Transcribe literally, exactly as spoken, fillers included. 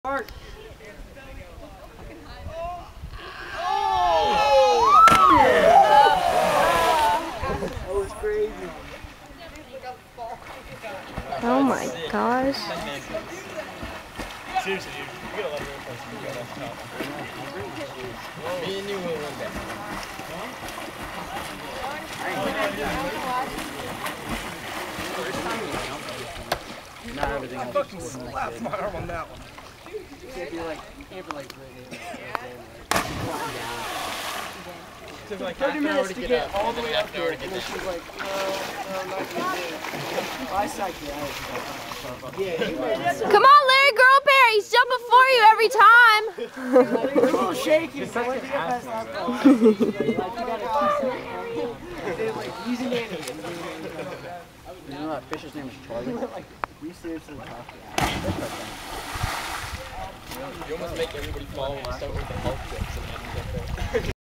Mark. That was crazy. Oh my gosh. Seriously, dude. You gotta let her play. You gotta stop. Me and you will win that. Not everything I fucking slapped my arm on that one. Can't be like, can't be like Took like thirty half an hour minutes to to get get up, all and the then way half up an hour there, to and get then down. she's like, no, no, I'm not gonna do it. I psyched you out. Yeah, Come on, Larry Girl Bear. He's jumping for you every time. you're a little shaky. So once you get past that ball, like, you gotta keep like easy management. You know that fish's name is Charlie? Like, we seriously talked to him. You almost make everybody fall when you start with the health tips and then you get there.